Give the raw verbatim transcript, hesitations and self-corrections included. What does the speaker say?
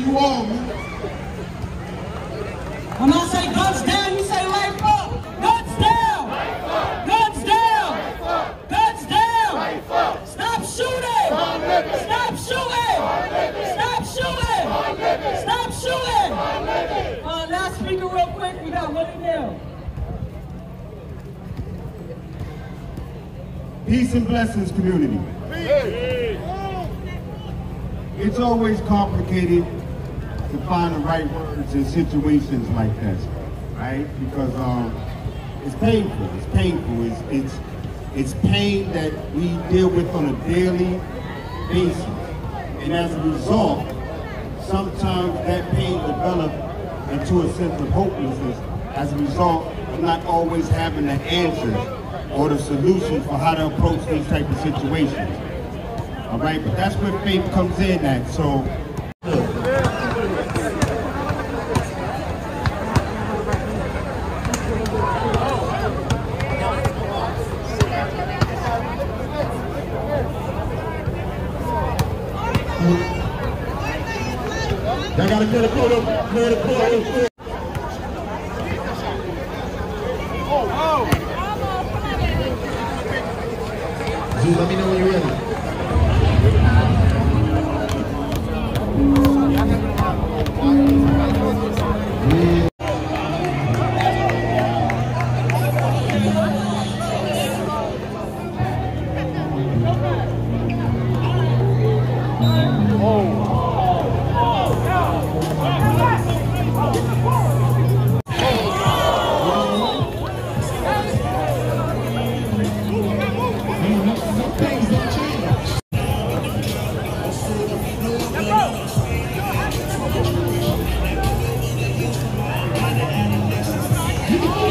you all, man. When I say guns down, you say life up. Guns down. Guns down. Guns down. Stop shooting. Stop shooting. Stop shooting. Stop shooting. Uh, last speaker real quick. We got Willie Neal. Peace and blessings, community. It's always complicated to find the right words in situations like this, right? Because um, it's painful. It's painful. It's it's it's pain that we deal with on a daily basis, and as a result, sometimes that pain develops into a sense of hopelessness. As a result of not always having the answers or the solutions for how to approach these type of situations. All right, but that's where faith comes in at. So. I gotta clear the photo, clear the photo. Let me know when you're ready. You